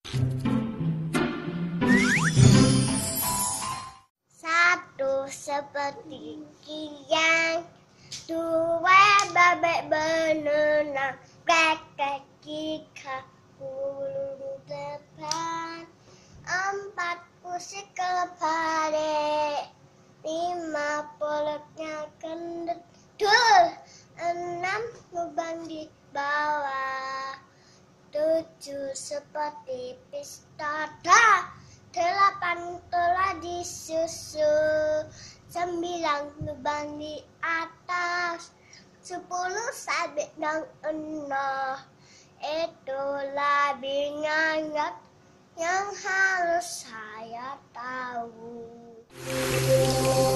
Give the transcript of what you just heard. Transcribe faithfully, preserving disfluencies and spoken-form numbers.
Satu seperti kiang, dua babek berenang, kakek kika ulung depan, empat kursi kepala, lima peluknya kendut, enam lubang di bawah, tujuh seperti pistata, delapan telah disusul, sembilan lubang di atas, sepuluh sabit dan enam. Itulah bingung yang harus saya tahu.